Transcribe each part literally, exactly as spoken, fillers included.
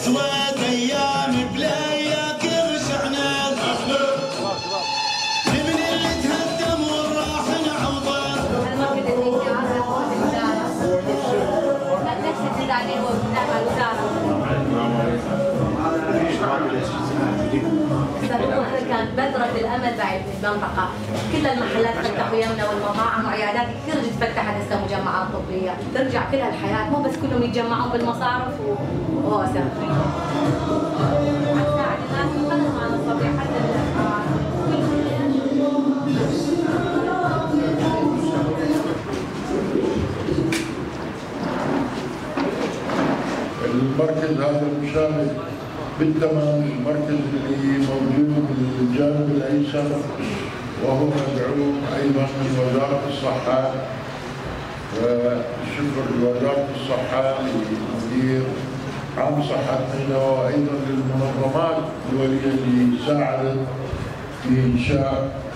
اسود ايام بلاياك غشعنا لمن اللي تهدم والراح نعوضه. كانت بذرة الأمل بعد المنطقة، كل المحلات فتحوا يمنا والمطاعم وعيادات كثير فتحت هسه مجمعات طبية، ترجع كلها الحياة مو بس كلهم يتجمعون بالمصارف وهوسة. حتساعد الناس تقدم على الطبيعة حتى بالأسعار. المركز هذا مشابه بالتمام المركز اللي موجود بالجانب الايسر، وهو مدعوم ايضا من وزاره الصحه، وشكر لوزاره الصحه لمدير عام صحه نينوى وايضا للمنظمات الدوليه اللي ساعدت في انشاء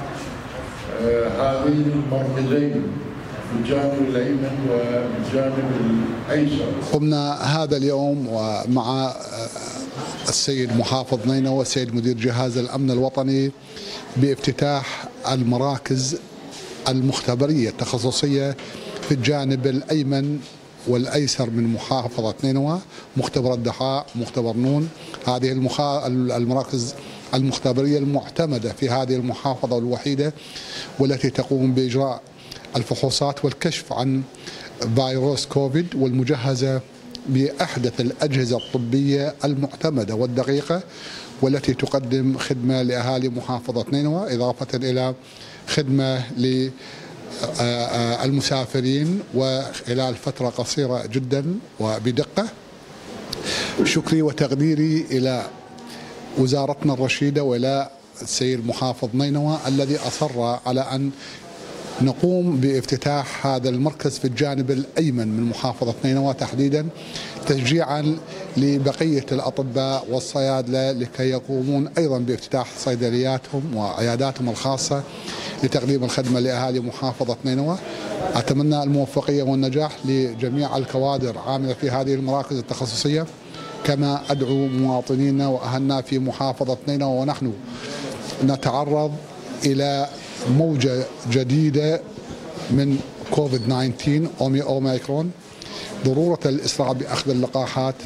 هذين المركزين بالجانب الايمن والجانب الايسر. قمنا هذا اليوم ومع السيد محافظ نينوى والسيد مدير جهاز الامن الوطني بافتتاح المراكز المختبريه التخصصيه في الجانب الايمن والايسر من محافظه نينوى، مختبر الدحاء، مختبر نون. هذه المخا... المراكز المختبريه المعتمده في هذه المحافظه الوحيده، والتي تقوم باجراء الفحوصات والكشف عن فيروس كوفيد، والمجهزه بأحدث الأجهزة الطبية المعتمدة والدقيقة، والتي تقدم خدمة لأهالي محافظة نينوى، إضافة إلى خدمة للمسافرين وخلال فترة قصيرة جدا وبدقة. شكري وتقديري إلى وزارتنا الرشيدة وإلى السيد محافظ نينوى الذي أصر على أن نقوم بافتتاح هذا المركز في الجانب الأيمن من محافظة نينوى تحديدا، تشجيعا لبقية الأطباء والصيادلة لكي يقومون أيضا بافتتاح صيدلياتهم وعياداتهم الخاصة لتقديم الخدمة لأهالي محافظة نينوى. أتمنى الموفقية والنجاح لجميع الكوادر عاملة في هذه المراكز التخصصية، كما أدعو مواطنينا وأهلنا في محافظة نينوى ونحن نتعرض إلى موجة جديدة من كوفيد تسعة عشر أوميكرون، ضرورة الإسراع بأخذ اللقاحات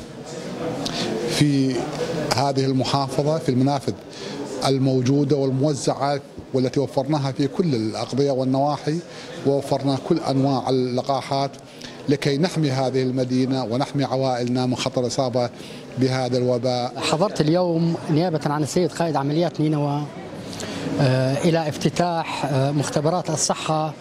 في هذه المحافظة في المنافذ الموجودة والموزعة والتي وفرناها في كل الأقضية والنواحي، ووفرنا كل أنواع اللقاحات لكي نحمي هذه المدينة ونحمي عوائلنا من خطر الإصابة بهذا الوباء. حضرت اليوم نيابة عن السيد قائد عمليات نينوى إلى افتتاح مختبرات الصحة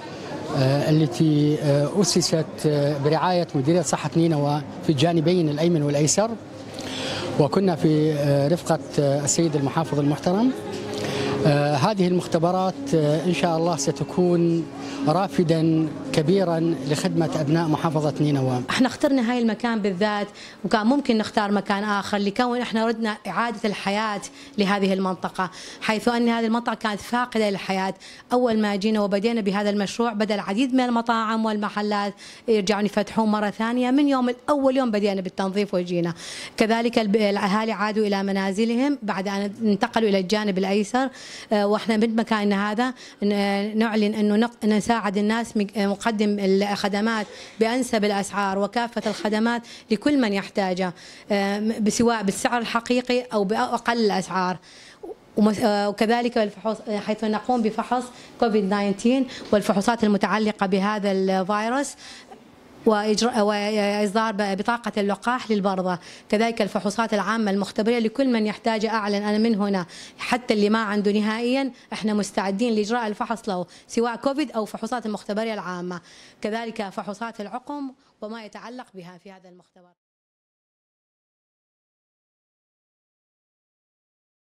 التي أسست برعاية مديرية صحة نينوى في الجانبين الأيمن والأيسر، وكنا في رفقة السيد المحافظ المحترم. هذه المختبرات إن شاء الله ستكون رافدا كبيرا لخدمة أبناء محافظة نينوى. احنا اخترنا هاي المكان بالذات، وكان ممكن نختار مكان آخر لكون احنا ردنا إعادة الحياة لهذه المنطقة، حيث أن هذه المنطقة كانت فاقدة للحياة. أول ما جينا وبدينا بهذا المشروع بدأ العديد من المطاعم والمحلات يرجعون يفتحون مرة ثانية. من يوم الأول يوم بدينا بالتنظيف وجينا، كذلك الأهالي عادوا إلى منازلهم بعد أن انتقلوا إلى الجانب الأيسر. واحنا من مكاننا هذا نعلن أنه نساعد الناس مقدم الخدمات بأنسب الأسعار وكافة الخدمات لكل من يحتاجها، سواء بالسعر الحقيقي أو بأقل الأسعار. وكذلك الفحوص حيث نقوم بفحص كوفيد تسعة عشر والفحوصات المتعلقة بهذا الفيروس وإصدار بطاقة اللقاح للبرضة، كذلك الفحوصات العامة المختبرية لكل من يحتاج. أعلن أنا من هنا حتى اللي ما عنده نهائيا احنا مستعدين لإجراء الفحص له، سواء كوفيد أو فحوصات المختبرية العامة، كذلك فحوصات العقم وما يتعلق بها في هذا المختبر.